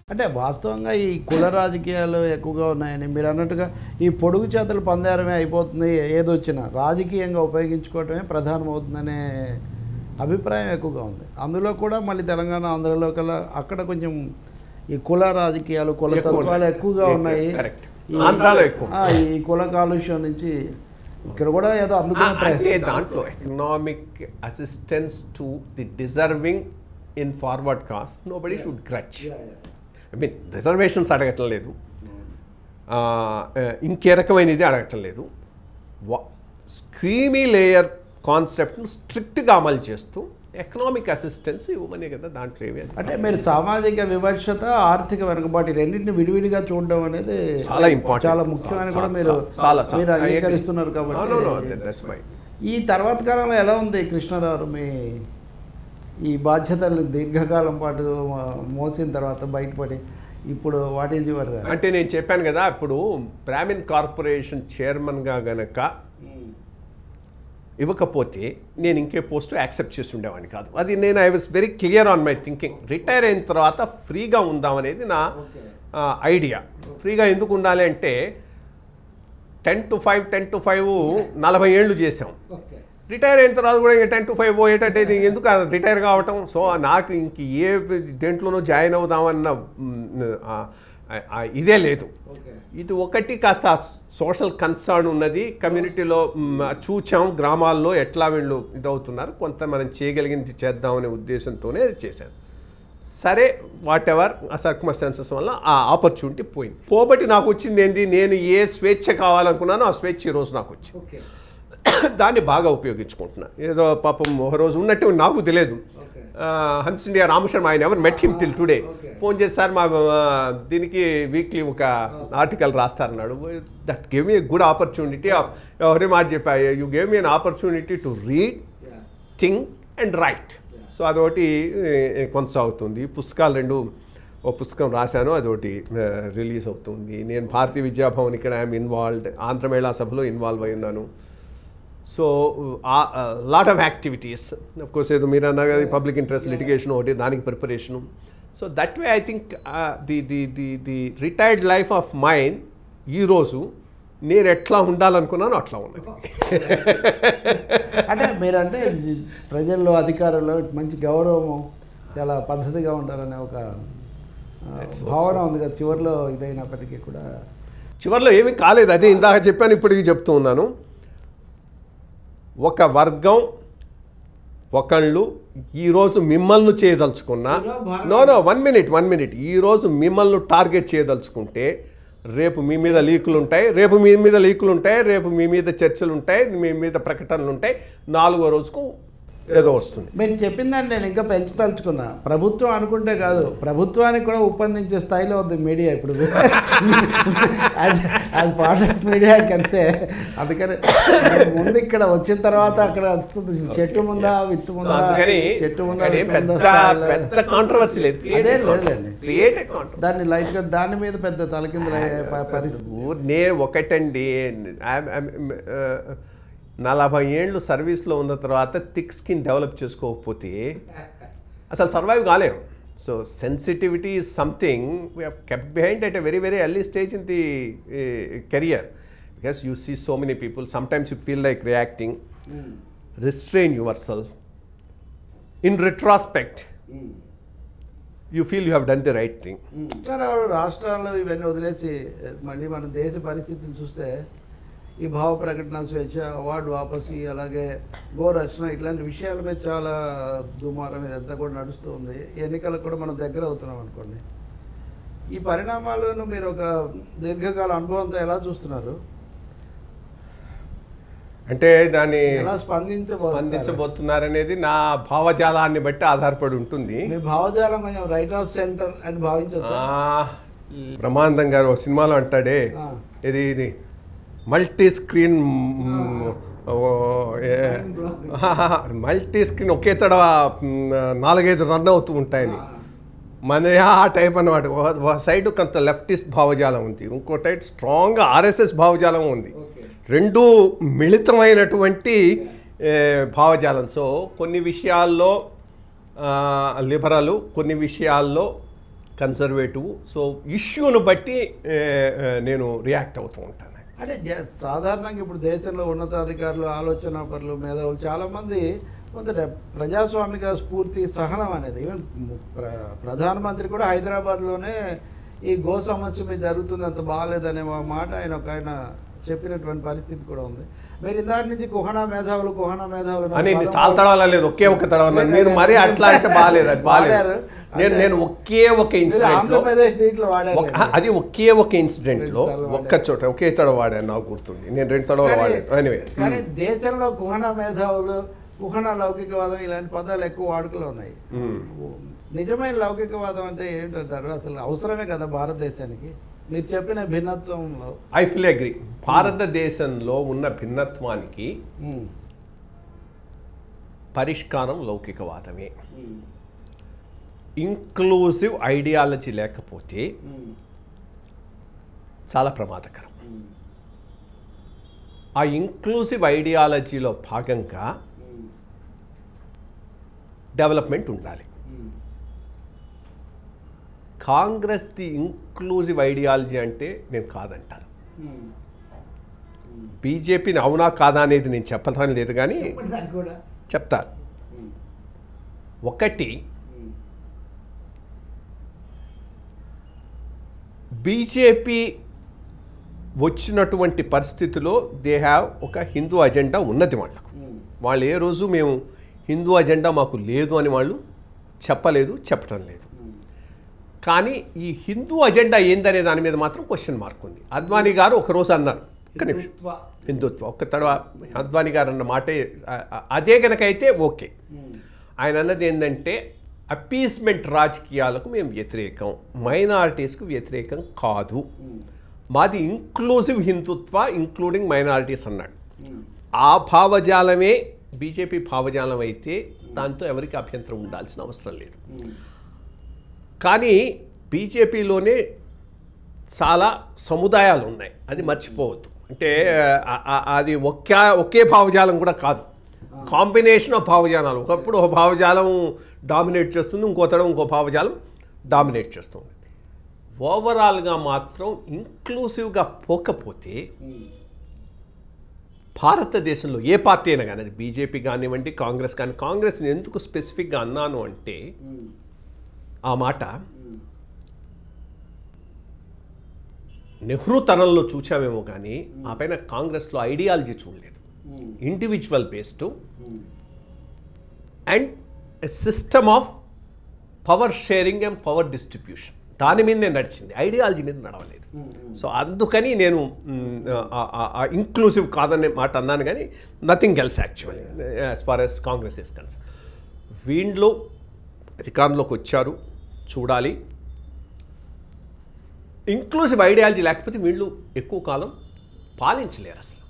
అంటే వాస్తవంగా ఈ కుల రాజకీయాలు ఎక్కువగా ఉన్నాయని మీరు అన్నట్టుగా ఈ పొడుగు చేతుల పందారమే అయిపోతుంది, ఏదొచ్చినా రాజకీయంగా ఉపయోగించుకోవటమే ప్రధానమవుతుందనే అభిప్రాయం ఎక్కువగా ఉంది. అందులో కూడా మళ్ళీ తెలంగాణ ఆంధ్రలో కల్లా అక్కడ కొంచెం ఈ కుల రాజకీయాలు కుల తత్వాలు ఎక్కువగా ఉన్నాయి. ఈ కుల కాలుష్యం నుంచి ఇక్కడ కూడా ఏదో అందుకునే దాంట్లో economic assistance to the deserving in forward caste nobody should grudge. I mean reservations అడగటం లేదు, ఇంకే రకమైనది అడగటం లేదు. క్రీమీ లేయర్ కాన్సెప్ట్ను స్ట్రిక్ట్గా అమలు చేస్తూ ఎకనామిక్ అసిస్టెన్స్ ఇవ్వమనే కదా దాంట్లో ఏమి. అంటే మీరు సామాజిక వివక్షత ఆర్థిక వెనుకబాటు రెండింటిని విడివిడిగా చూడడం అనేది చాలా ఇంపార్టెంట్, చాలా ముఖ్యమైన కూడా మీరు అంగీకరిస్తున్నారు. కాబట్టి ఈ తర్వాత కాలంలో ఎలా ఉంది కృష్ణారావు మీ ఈ బాధ్యతలు దీర్ఘకాలం పాటు మోసిన తర్వాత బయటపడి ఇప్పుడు వాట్ ఈజ్ యువర్? అంటే నేను చెప్పాను కదా, ఇప్పుడు బ్రాహ్మిన్ కార్పొరేషన్ చైర్మన్గా గనక ఇవ్వకపోతే నేను ఇంకే పోస్టు యాక్సెప్ట్ చేసి ఉండేవాడిని కాదు. అది నేను I was very clear on my thinking. Retire అయిన తర్వాత ఫ్రీగా ఉందామనేది నా ఐడియా. ఫ్రీగా ఎందుకు ఉండాలి అంటే 10 to 5 40 ఏళ్ళు చేసాం. రిటైర్ అయిన తర్వాత కూడా ఇంకా 10 to 5 పోయేటట్టు ఎందుకు రిటైర్ కావటం. సో నాకు ఇంక ఏ దేంట్లోనో జాయిన్ అవుదామన్న ఇదే లేదు. ఇది ఒకటి కాస్త సోషల్ కన్సర్న్ ఉన్నది, కమ్యూనిటీలో చూచాం గ్రామాల్లో ఎట్లా వీళ్ళు ఇదవుతున్నారు, కొంత మనం చేయగలిగింది చేద్దామనే ఉద్దేశంతోనే చేశాను. సరే వాట్ ఎవర్ ఆ సర్కమ్స్టాన్సెస్ వల్ల ఆ ఆపర్చునిటీ పోయింది. పోబట్టి నాకు వచ్చింది ఏంది, నేను ఏ స్వేచ్ఛ కావాలనుకున్నానో ఆ స్వేచ్ఛ ఈరోజు నాకు వచ్చింది. దాన్ని బాగా ఉపయోగించుకుంటున్నాను. ఏదో పాపం ఒక రోజు ఉన్నట్టు నాకు తెలియదు. Hans India Ramasharma, I never met him till today. Phone చేసి సార్ మా దీనికి వీక్లీ ఒక ఆర్టికల్ రాస్తారన్నాడు. That gave me good opportunity. ఎవరే మాట చెప్పా, you gave me an opportunity to read, think and write. So అదొకటి కొనసాగుతుంది. పుస్తకాలు రెండు, ఓ పుస్తకం రాశాను, అదొకటి రిలీజ్ అవుతుంది. నేను భారతీయ విద్యాభవన్ ఇక్కడ ఐఎమ్ ఇన్వాల్వ్డ్, ఆంధ్రమేళా సభలో ఇన్వాల్వ్ అయి ఉన్నాను. So lot of activities. Of course ఏదో మీరు అన్నారు కదా పబ్లిక్ ఇంట్రెస్ట్ లిటిగేషన్ ఒకటి, దానికి preparation. So that way I think the retired life of mind ఈరోజు నేను ఎట్లా ఉండాలనుకున్నాను అట్లా ఉన్నది. అంటే మీరంటే ప్రజల్లో అధికారుల్లో మంచి గౌరవము, చాలా పద్ధతిగా ఉంటారనే ఒక భావన ఉంది కదా చివరిలో. ఇదైనప్పటికీ కూడా చివరిలో ఏమీ కాలేదు. అదే ఇందాక చెప్పాను, ఇప్పటికీ చెప్తూ ఉన్నాను. ఒక వర్గం ఒకళ్ళు ఈరోజు మిమ్మల్ని చేయదలుచుకున్నా, నో 1 minute, ఈరోజు మిమ్మల్ని టార్గెట్ చేయదలుచుకుంటే రేపు మీ మీద లీకులు ఉంటాయి, రేపు మీ మీద చర్చలు ఉంటాయి, మీ మీద ప్రకటనలు ఉంటాయి. 4వ రోజుకు ఏదో వస్తుంది. మీరు చెప్పిందని నేను ఇంకా పెంచదలుచుకున్నా. ప్రభుత్వం అనుకుంటే కాదు, ప్రభుత్వానికి కూడా ఉపందించే స్థాయిలో ఉంది మీడియా ఇప్పుడు. యాజ్ పార్ట్ ఆఫ్ మీడియా కనిసే. అందుకని ముందు ఇక్కడ వచ్చిన తర్వాత అక్కడ వస్తుంది, చెట్టు ముందా విత్తు ముందా, చెట్టు ముందా పెద్ద కాంట్రవర్సీ లేదు. అదే లేదండి, దాన్ని లైట్గా దాని మీద పెద్ద తలకిందులు పరిస్థితి. నేను ఒకటండి, 40 ఏళ్ళు సర్వీస్లో ఉన్న తర్వాత థిక్ స్కిన్ డెవలప్ చేసుకోకపోతే అసలు సర్వైవ్ కాలేము. So sensitivity is something we have kept behind at a very early stage in the career, because you see so many people, sometimes you feel like reacting. Restrain yourself. In retrospect you feel you have done the right thing. రాష్ట్రాల్లో ఇవన్నీ వదిలేసి మళ్ళీ మన దేశ పరిస్థితులు చూస్తే ఈ భావ ప్రకటన స్వేచ్ఛ, అవార్డు వాపసి, అలాగే గోరక్షణ, ఇట్లాంటి విషయాల మీద చాలా దుమారం ఇదంతా కూడా నడుస్తూ ఉంది. ఎన్నికలకు కూడా మనం దగ్గర అవుతున్నాం అనుకోండి. ఈ పరిణామాలను మీరు ఒక దీర్ఘకాల అనుభవంతో ఎలా చూస్తున్నారు? అంటే దాన్ని ఎలా స్పందించబోతున్నారనేది నా భావజాలాన్ని బట్టి ఆధారపడి ఉంటుంది. మీ భావజాలం కొంచెం రైట్ ఆఫ్ సెంటర్ అని భావించవచ్చు. బ్రహ్మానందం గారు సినిమాలో అంటాడే, ఇది మల్టీ స్క్రీన్ ఒకే తడ 4-5 రన్ అవుతూ ఉంటాయని. మన ఆ టైప్ అన్నమాట. ఒక సైడ్ కొంత లెఫ్టిస్ట్ భావజాలం ఉంది, ఇంకో టైప్ స్ట్రాంగ్గా RSS భావజాలం ఉంది. రెండు మిళితమైనటువంటి భావజాలం. సో కొన్ని విషయాల్లో లిబరలు, కొన్ని విషయాల్లో కన్సర్వేటివ్. సో ఇష్యూను బట్టి నేను రియాక్ట్ అవుతూ ఉంటాను. అంటే సాధారణంగా ఇప్పుడు దేశంలో ఉన్నతాధికారులు, ఆలోచన పరులు, మేధావులు చాలామంది కొంత ప్రజాస్వామిక స్ఫూర్తి, సహనం అనేది, ఈవెన్ ప్రధానమంత్రి కూడా హైదరాబాద్లోనే ఈ గో సమస్య మీద జరుగుతుంది, అంత బాగాలేదనే మాట ఆయన చెప్పినటువంటి పరిస్థితి కూడా ఉంది. మీరు ఇందాక నుంచి కుహనా మేధావులు అని చాలా తడవలేదు, ఒకే ఒక తడవ. మీరు మరీ అట్లా అంటే బాగాలేదు, అది బాగాలేదు. నేను ఒకే ఒక ఇన్సిడెంట్, అది ఒకే ఒక ఇన్సిడెంట్ లో ఒక్క చోట ఒకే తడవ వాడాను, నాకు గుర్తుంది. నేను 2 తడవలు వాడాను. ఎనీవే, కానీ దేశంలో కుహనా మేధావులు, కుహనా లౌకికవాదం ఇలాంటి పదాలు ఎక్కువ వాడుకలో ఉన్నాయి. నిజమైన లౌకికవాదం అంటే ఏంటంటారు? అసలు అవసరమే కదా భారతదేశానికి? మీరు చెప్పిన భిన్నత్వంలో ఐ ఫుల్ అగ్రీ. భారతదేశంలో ఉన్న భిన్నత్వానికి పరిష్కారం లౌకికవాదమే. ఇంక్లూజివ్ ఐడియాలజీ లేకపోతే చాలా ప్రమాదకరం. ఆ ఇంక్లూజివ్ ఐడియాలజీలో భాగంగా డెవలప్మెంట్ ఉండాలి. కాంగ్రెస్ ది ఇంక్లూజివ్ ఐడియాలజీ అంటే నేను కాదంటాను. బీజేపీని అవునా కాదా అనేది నేను చెప్పడం లేదు, కానీ చెప్తాను. ఒకటి, బీజేపీ వచ్చినటువంటి పరిస్థితిలో దే హ్యావ్ ఒక హిందూ అజెండా ఉన్నది వాళ్ళకు. వాళ్ళు ఏ రోజు మేము హిందూ అజెండా మాకు లేదు అని వాళ్ళు చెప్పలేదు, చెప్పటం లేదు. కానీ ఈ హిందూ అజెండా ఏందనే దాని మీద మాత్రం క్వశ్చన్ మార్క్ ఉంది. అద్వానీ గారు ఒకరోజు అన్నారు, హిందుత్వ ఒక్క తడవ అద్వానీ గారు అన్న మాటే అదే కనుకైతే ఓకే. ఆయన అన్నది ఏంటంటే అపీస్మెంట్ రాజకీయాలకు మేము వ్యతిరేకం, మైనారిటీస్కు వ్యతిరేకం కాదు, మాది ఇంక్లూజివ్ హిందుత్వ ఇంక్లూడింగ్ మైనారిటీస్ అన్నాడు. ఆ భావజాలమే బీజేపీ భావజాలం అయితే దాంతో ఎవరికి అభ్యంతరం ఉండాల్సిన అవసరం లేదు. కానీ బీజేపీలోనే చాలా సముదాయాలు ఉన్నాయి, అది మర్చిపోవద్దు. అంటే అది ఒకే భావజాలం కూడా కాదు, కాంబినేషన్ ఆఫ్ భావజాలాలు. ఒకప్పుడు ఒక భావజాలం డామినేట్ చేస్తుంది, ఇంకో భావజాలం డామినేట్ చేస్తుంది. ఓవరాల్గా మాత్రం ఇంక్లూసివ్గా పోకపోతే భారతదేశంలో ఏ పార్టీ అయినా కానీ, అది బీజేపీ కానివ్వండి, కాంగ్రెస్ కానీ, కాంగ్రెస్ని ఎందుకు స్పెసిఫిక్గా అన్నాను అంటే ఆ మాట నెహ్రూ తరంలో చూచామేమో కానీ ఆ పైన కాంగ్రెస్లో ఐడియాలజీ చూడలేదు. Individual based and a system of power sharing and power distribution, దాని మీదనే నడిచింది, ఐడియాలజీ మీద నడవలేదు. సో అందుకని నేను ఇంక్లూసివ్ కాదనే మాట అన్నాను, కానీ nothing else actually as far as Congress is concern. వీళ్ళు అధికారంలోకి వచ్చారు, చూడాలి. ఇంక్లూసివ్ ఐడియాలజీ లేకపోతే వీళ్ళు ఎక్కువ కాలం పాలించలేరు అసలు.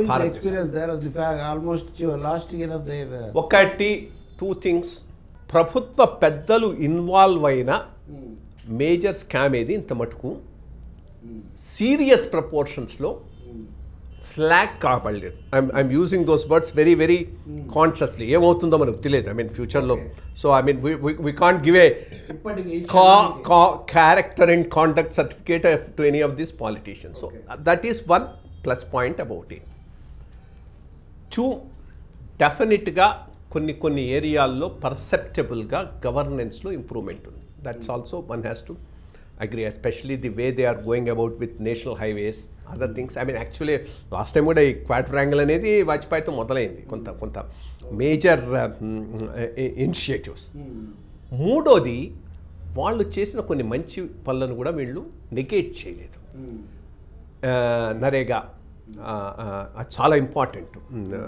ఒకటి 2 things, ప్రభుత్వ పెద్దలు ఇన్వాల్వ్ అయిన మేజర్ స్కామ్ ఏది ఇంత మటుకు సీరియస్ ప్రపోర్షన్స్లో ఫ్లాగ్ కాబడలేదు. I'm using those words very very consciously. ఏమవుతుందో మనకు తెలియదు, ఐ మీన్ ఫ్యూచర్లో. So I mean we can't give a character and conduct certificate to any of these politicians. So that is one plus point about it. 2, డెఫినెట్గా కొన్ని ఏరియాల్లో పర్సెప్టబుల్గా గవర్నెన్స్లో improvement ఉంది. That's also one has to agree, especially the way they are going about with national highways, other things. I mean actually last time కూడా ఈ quadrangle అనేది వాజ్పేయితో మొదలైంది, కొంత మేజర్ ఇనిషియేటివ్స్. మూడోది, వాళ్ళు చేసిన కొన్ని మంచి పనులను కూడా వీళ్ళు నెగేట్ చేయలేదు. నరేగా చాలా ఇంపార్టెంట్,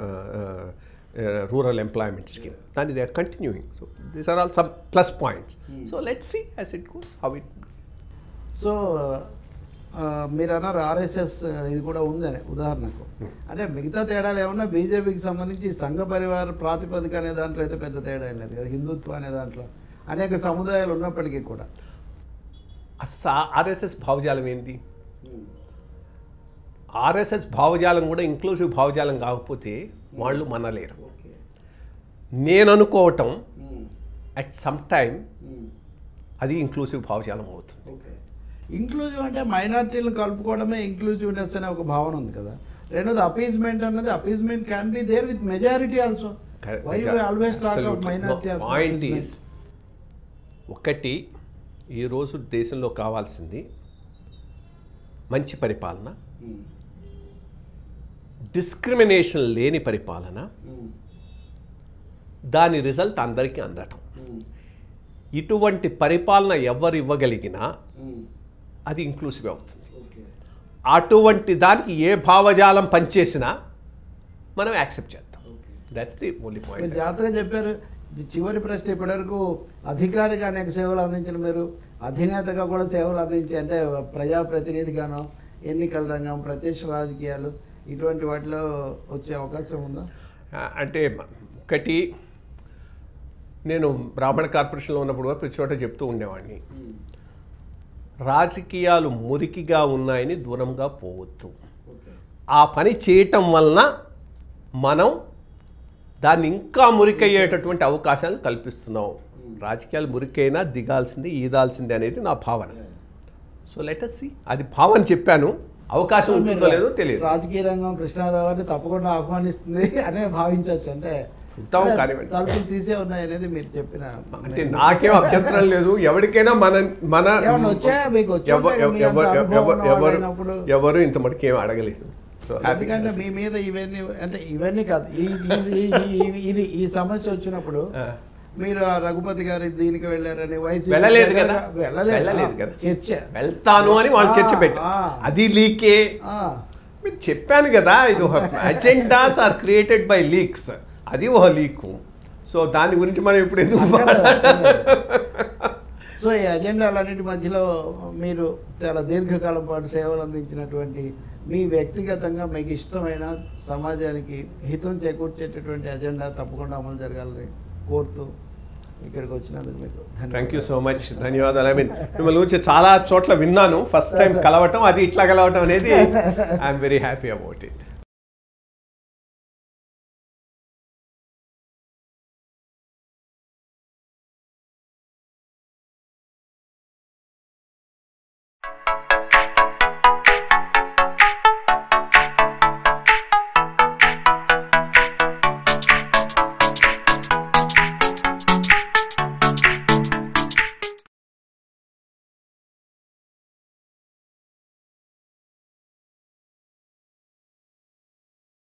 రూరల్ ఎంప్లాయ్మెంట్ స్కీమ్, దాన్ని they are continuing. So these are all some plus points. So let's see as it goes how it. So మీరు అన్నారు ఆర్ఎస్ఎస్ ఇది కూడా ఉందని ఉదాహరణకు. అంటే మిగతా తేడాలు ఏమన్నా బీజేపీకి సంబంధించి సంఘ పరివార ప్రాతిపదిక అనే దాంట్లో అయితే పెద్ద తేడా ఏం లేదు కదా. హిందుత్వ అనే దాంట్లో అనేక సముదాయాలు ఉన్నప్పటికీ కూడా ఆర్ఎస్ఎస్ భావజాలం ఏంటి? ఆర్ఎస్ఎస్ భావజాలం కూడా ఇంక్లూసివ్ భావజాలం కాకపోతే వాళ్ళు మనలేరు. నేను అనుకోవటం అట్ సమ్ టైమ్ అది ఇంక్లూసివ్ భావజాలం అవుతుంది. ఓకే, ఇంక్లూజివ్ అంటే మైనారిటీలను కలుపుకోవడమే ఇంక్లూజివ్నెస్ అనే ఒక భావన ఉంది కదా. రెండోది అపీజ్మెంట్ అన్నది, appeasement can be there with majority also. Why you always talk of minority? Point is, ఒకటి ఈరోజు దేశంలో కావాల్సింది మంచి పరిపాలన, డిస్క్రిమినేషన్ లేని పరిపాలన, దాని రిజల్ట్ అందరికీ అందటం. ఇటువంటి పరిపాలన ఎవరు ఇవ్వగలిగినా అది ఇంక్లూసివ్ అవుతుంది. అటువంటి దానికి ఏ భావజాలం పనిచేసినా మనం యాక్సెప్ట్ చేద్దాం. That's the only point. జాగ్రత్తగా చెప్పారు. చివరి ప్రశ్న, ఇప్పటివరకు అధికారిగా అనేక సేవలు అందించిన మీరు అధినేతగా కూడా సేవలు అందించి, అంటే ప్రజాప్రతినిధిగానో ఎన్నికల రంగం, ప్రత్యక్ష రాజకీయాలు, ఇటువంటి వాటిలో వచ్చే అవకాశం ఉందా? అంటే ఒకటి, నేను బ్రాహ్మణ కార్పొరేషన్లో ఉన్నప్పుడు ప్రతి చోట చెప్తూ ఉండేవాడిని, రాజకీయాలు మురికిగా ఉన్నాయని దూరంగా పోవద్దు. ఆ పని చేయటం వలన మనం దాన్ని ఇంకా మురికయ్యేటటువంటి అవకాశాలు కల్పిస్తున్నాం. రాజకీయాలు మురికైనా దిగాల్సిందే, ఈదాల్సిందే అనేది నా భావన. So let us see. అది భావన చెప్పాను, అవకాశం ఉంటుందో లేదో తెలియదు. రాజకీయ రంగం కృష్ణారావు గారిని తప్పకుండా ఆహ్వానిస్తుంది అనే భావించవచ్చు. అంటే తలుపులు తీసే ఉన్నాయి అనేది మీరు చెప్పిన, అంటే నాకేం అభ్యంతరం లేదు. ఎవరికైనా ఎవరు ఇంత మటుకు ఏం అడగలేదు. ఎందుకంటే మీ మీద ఇవన్నీ, అంటే ఇవన్నీ కాదు, ఇది ఈ సమస్య వచ్చినప్పుడు మీరు రఘుపతి గారి దీనికి వెళ్ళారని, వెళ్ళలేదు కదా, చర్చ వెళ్తాను అని వాళ్ళు చర్చ పెట్టారు. అది లీకే. మీరు చెప్పాను కదా, ఇది agendas are created by leaks, అది ఒక లీకు. సో దాని గురించి మనం ఇప్పుడు ఎందుకు? సో ఈ అజెండాలన్నిటి మధ్యలో మీరు చాలా దీర్ఘకాలం పాటు సేవలు అందించినటువంటి, మీ వ్యక్తిగతంగా మీకు ఇష్టమైన, సమాజానికి హితం చేకూర్చేటటువంటి అజెండా తప్పకుండా అమలు జరగాలని కోరుతూ ఇక్కడికి వచ్చినందుకు మీకు థ్యాంక్ యూ సో మచ్, ధన్యవాదాలు. ఐ మీన్ మిమ్మల్ని గురించి చాలా చోట్ల విన్నాను, ఫస్ట్ టైం కలవటం, అది ఇట్లా కలవటం అనేది I'm very happy about it.